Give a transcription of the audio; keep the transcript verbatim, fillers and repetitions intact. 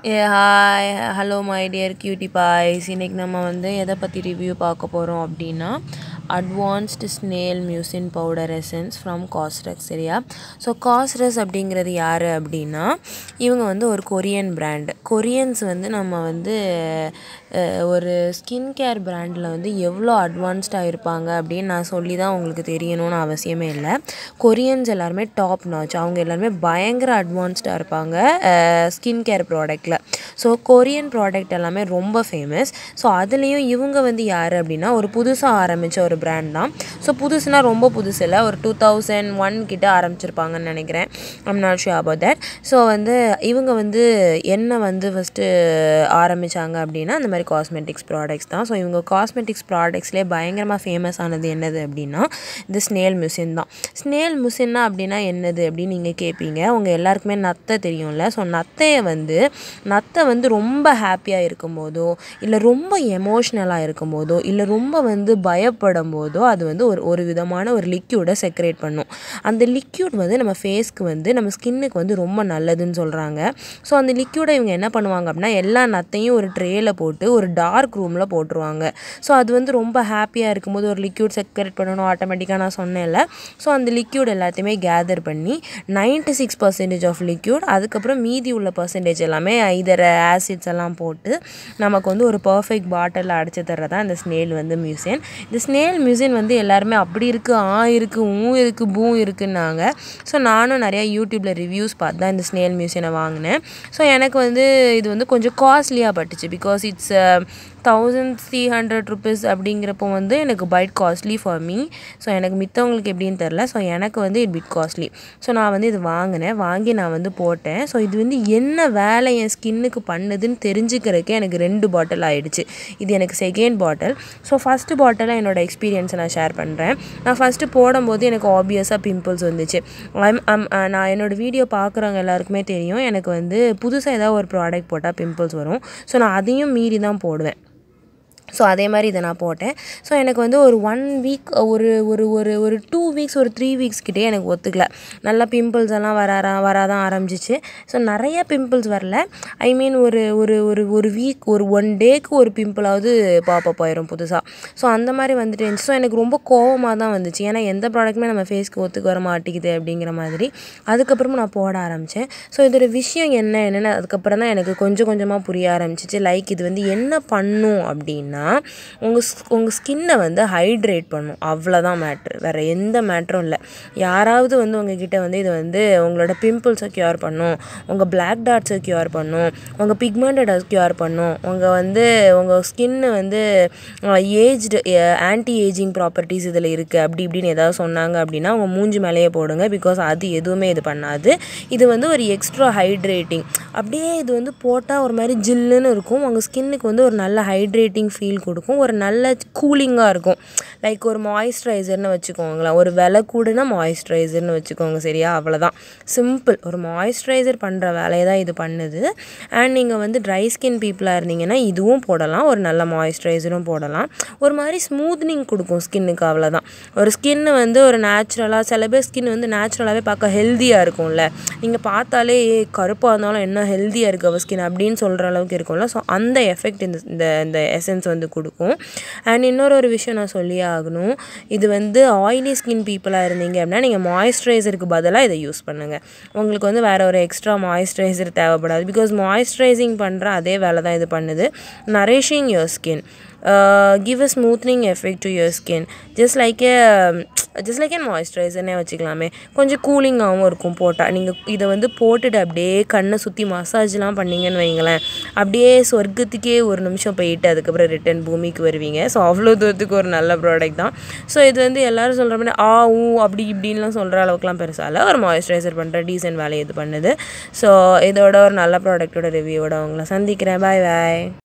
Yeah, hi, hello my dear cutie pies. இன்னைக்கு நம்ம வந்து எதை பற்றி ரிவ்யூ பார்க்க போகிறோம் அப்படின்னா advanced snail mucin powder essence from cosrx சரியா. ஸோ cosrx அப்படிங்கிறது யார் அப்படின்னா இவங்க வந்து ஒரு கொரியன் பிராண்டு. கொரியன்ஸ் வந்து நம்ம வந்து ஒரு ஸ்கின் கேர் பிராண்டில் வந்து எவ்வளோ அட்வான்ஸ்டாக இருப்பாங்க அப்படின்னு நான் சொல்லி தான் உங்களுக்கு தெரியணும்னு அவசியமே இல்லை. கொரியன்ஸ் எல்லாருமே டாப் நாச், அவங்க எல்லாருமே பயங்கர அட்வான்ஸ்டாக இருப்பாங்க ஸ்கின் கேர் ப்ராடக்டில். ஸோ கொரியன் ப்ராடக்ட் எல்லாமே ரொம்ப ஃபேமஸ். ஸோ அதுலேயும் இவங்க வந்து யார் அப்படின்னா ஒரு புதுசாக ஆரம்பித்த ஒரு பிராண்ட் தான். ஸோ புதுசுனா ரொம்ப புதுசு இல்லை, ஒரு டூ தௌசண்ட் ஒன் கிட்ட ஆரம்பிச்சிருப்பாங்கன்னு நினைக்கிறேன். I'm not sure about that. So வந்து இவங்க வந்து என்ன வந்து ஃபஸ்ட்டு ஆரம்பித்தாங்க அப்படின்னா அந்த மாதிரி காஸ்மெட்டிக்ஸ் ப்ராடக்ட்ஸ் தான். ஸோ இவங்க காஸ்மெட்டிக்ஸ் ப்ராடக்ட்ஸ்லேயே பயங்கரமாக ஃபேமஸ் ஆனது என்னது அப்படின்னா இந்த ஸ்னேல் மியூசின் தான். ஸ்னேல் மியூசின்னா அப்படின்னா என்னது அப்படின்னு நீங்கள் கேட்பீங்க. அவங்க எல்லாருக்குமே நத்தை தெரியும்ல. ஸோ நத்தையை வந்து நத்தை வந்து ரொம்ப ஹாப்பியாக இருக்கும்போதோ இல்லை ரொம்ப எமோஷ்னலாக இருக்கும்போதோ இல்லை ரொம்ப வந்து பயப்படும் போதோ அது வந்து ஒரு ஒரு விதமான ஒரு லிக்யூடை செக்ரேட் பண்ணும். அந்த லிக்யூட் வந்து நம்ம ஃபேஸ்க்கு வந்து நம்ம ஸ்கின்னுக்கு வந்து ரொம்ப நல்லதுன்னு சொல்கிறாங்க. ஸோ அந்த லிக்யூடை இவங்க என்ன பண்ணுவாங்க அப்படின்னா எல்லா நத்தையும் ஒரு ட்ரேயில் போட்டு ஒரு டார்க் ரூமில் போட்டுருவாங்க. ஸோ அது வந்து ரொம்ப ஹாப்பியாக இருக்கும்போது ஒரு லிக்யூட் செக்ரேட் பண்ணணும் ஆட்டோமேட்டிக்காக, நான் சொன்னேன்ல. ஸோ அந்த லிக்யூட் எல்லாத்தையுமே கேதர் பண்ணி ninety six percentage of liquid, அதுக்கப்புறம் மீதி உள்ள பர்சன்டேஜ் எல்லாமே இதர ஆசிட்ஸ் எல்லாம் போட்டு நமக்கு வந்து ஒரு பர்ஃபெக்ட் பாட்டிலில் அடைச்சி தர்றதான் இந்த ஸ்னேல் வந்து மியூசின். இந்த ஸ்னேல் மியூசின் வந்து எல்லாருமே அப்படி இருக்குது, ஆ இருக்குது, ஊ இருக்குது, பூ இருக்குன்னாங்க. ஸோ நானும் நிறையா யூடியூப்பில் ரிவ்யூஸ் பார்த்து தான் இந்த ஸ்னேல் மியூசினை வாங்கினேன். ஸோ எனக்கு வந்து இது வந்து கொஞ்சம் காஸ்ட்லியாக பட்டுச்சு. Because it's thousand three hundred rupees அப்படிங்கிறப்போ வந்து எனக்கு bit costly for me. So எனக்கு மித்தவங்களுக்கு எப்படின்னு தெரில. ஸோ எனக்கு வந்து இட் பிட் காஸ்ட்லி. ஸோ நான் வந்து இது வாங்கினேன், வாங்கி நான் வந்து போட்டேன். ஸோ இது வந்து என்ன வேலை என் ஸ்கின்னுக்கு பண்ணுதுன்னு தெரிஞ்சுக்கிறதுக்கே எனக்கு ரெண்டு பாட்டில் ஆகிடுச்சு. இது எனக்கு செகண்ட் பாட்டில். ஸோ ஃபஸ்ட்டு பாட்டிலாக என்னோடய எக்ஸ்பீரியன்ஸை நான் ஷேர் பண்ணுறேன். நான் ஃபஸ்ட்டு போடும்போது எனக்கு ஆப்வியஸாக பிம்பிள்ஸ் வந்துச்சு. நான் என்னோடய வீடியோ பார்க்குறவங்க எல்லாருக்குமே தெரியும் எனக்கு வந்து புதுசாக ஏதாவது ஒரு ப்ராடக்ட் போட்டால் பிம்பிள்ஸ் வரும். ஸோ நான் அதையும் மீறி தான் போடுவேன். ஸோ அதே மாதிரி இதை நான் போட்டேன். ஸோ எனக்கு வந்து ஒரு ஒன் வீக் ஒரு ஒரு ஒரு ஒரு டூ வீக்ஸ் ஒரு த்ரீ வீக்ஸ்கிட்டே எனக்கு ஒத்துக்கல. நல்லா பிம்பிள்ஸ் எல்லாம் வராரா வராதான் ஆரம்பிச்சிச்சு. ஸோ நிறையா பிம்பிள்ஸ் வரல. ஐ மீன் ஒரு ஒரு ஒரு ஒரு வீக் ஒரு ஒன் டேக்கு ஒரு பிம்பிளாவது பாப்பப் ஆயிரும் புதுசாக. ஸோ அந்த மாதிரி வந்துட்டு இருந்துச்சு. ஸோ எனக்கு ரொம்ப கோவமாக தான் வந்துச்சு. ஏன்னா எந்த ப்ராடக்ட்டுமே நம்ம ஃபேஸ்க்கு ஒத்துக்கு வர மாட்டேங்குது அப்படிங்கிற மாதிரி. அதுக்கப்புறமா நான் போட ஆரம்பித்தேன். ஸோ இதோட விஷயம் என்ன என்னென்னு அதுக்கப்புறம் தான் எனக்கு கொஞ்சம் கொஞ்சமாக புரிய ஆரம்பிச்சிச்சு. லைக் இது வந்து என்ன பண்ணும் அப்படின்னா உங்கள் உங்கள் ஸ்கின்னை வந்து ஹைட்ரேட் பண்ணும், அவ்வளோதான் மேட்ரு, வேறு எந்த மேட்ரும் இல்லை. யாராவது வந்து உங்ககிட்ட வந்து இது வந்து உங்களோட பிம்பிள்ஸை க்யூர் பண்ணும், உங்கள் பிளாக் டாட்ஸை க்யூர் பண்ணும், உங்கள் பிக்மெண்டடை க்யூர் பண்ணும், உங்கள் வந்து உங்கள் ஸ்கின்னு வந்து ஏஜ்டு ஆன்டி ஏஜிங் ப்ராப்பர்ட்டிஸ் இதில் இருக்குது அப்படி இப்படின்னு ஏதாவது சொன்னாங்க அப்படின்னா உங்கள் மூஞ்சி மேலேயே போடுங்க. பிகாஸ் அது எதுவுமே இது பண்ணாது. இது வந்து ஒரு எக்ஸ்ட்ரா ஹைட்ரேட்டிங். அப்படியே இது வந்து போட்டால் ஒரு மாதிரி ஜில்லுன்னு இருக்கும். உங்கள் ஸ்கின்னுக்கு வந்து ஒரு நல்ல ஹைட்ரேட்டிங் ஃபீல் கொடுக்கும், ஒரு நல்ல கூலிங்காக இருக்கும். லைக் ஒரு மாய்ஸ்சரைசர்னு வச்சுக்கோங்களேன், ஒரு விலை கூடனா மாய்ஸ்சரைசர்னு வச்சுக்கோங்க சரியா. அவ்வளோதான், சிம்பிள். ஒரு மாய்ஸ்சரைசர் பண்ணுற வேலையை தான் இது பண்ணுது. அண்ட் நீங்கள் வந்து ட்ரை ஸ்கின் பீப்புளாக இருந்தீங்கன்னா இதுவும் போடலாம், ஒரு நல்ல மாய்ஸ்சரைசரும் போடலாம். ஒரு மாதிரி ஸ்மூத்னிங் கொடுக்கும் ஸ்கின்னுக்கு, அவ்வளோதான். ஒரு ஸ்கின்னு வந்து ஒரு நேச்சுரலாக, சில பேர் ஸ்கின் வந்து நேச்சுரலாகவே பார்க்க ஹெல்த்தியாக இருக்கும்ல, நீங்கள் பார்த்தாலே கருப்பாக இருந்தாலும் என்ன ஹெல்த்தியாக இருக்குது அவள் ஸ்கின் அப்படின்னு சொல்கிற அளவுக்கு இருக்கும்ல. ஸோ அந்த எஃபெக்ட் இந்த இந்த எசன்ஸ் வந்து கொடுக்கும். அண்ட் இன்னொரு ஒரு விஷயம் நான் சொல்லியே ஆகணும். இது வந்து ஆயிலி ஸ்கின் பீப்புளாக இருந்தீங்க அப்படின்னா நீங்கள் மாய்ஸ்சரைசருக்கு பதிலாக இதை யூஸ் பண்ணுங்கள். உங்களுக்கு வந்து வேறு ஒரு எக்ஸ்ட்ரா மாய்ஸ்சரைசர் தேவைப்படாது. பிகாஸ் மாய்ஸ்சரைசிங் பண்ணுற அதே வேலை தான் இது பண்ணுது. Nourishing your skin, give a smoothening effect to your skin, just like a just like ஏன் மாய்ஸ்சரைசர்னே வச்சுக்கலாமே. கொஞ்சம் கூலிங்காகவும் இருக்கும் போட்டால். நீங்கள் இதை வந்து போட்டுட்டு அப்படியே கண்ணை சுற்றி மசாஜ்லாம் பண்ணிங்கன்னு வைங்களேன், அப்படியே சொர்க்கத்துக்கே ஒரு நிமிஷம் போயிட்டு அதுக்கப்புறம் ரிட்டன் பூமிக்கு வருவீங்க. ஸோ அவ்வளோ தூரத்துக்கு ஒரு நல்ல ப்ராடக்ட் தான். ஸோ இது வந்து எல்லோரும் சொல்கிற மாதிரி ஆ ஊ அப்படி இப்படின்லாம் சொல்கிற அளவுக்குலாம் பெருசாக இல்லை. ஒரு மாய்ஸ்சரைசர் பண்ணுற டீசென்ட் வேலையை இது பண்ணுது. ஸோ இதோட ஒரு நல்ல ப்ராடக்டோட ரிவ்யூவோட உங்களை சந்திக்கிறேன். பாய் பாய்.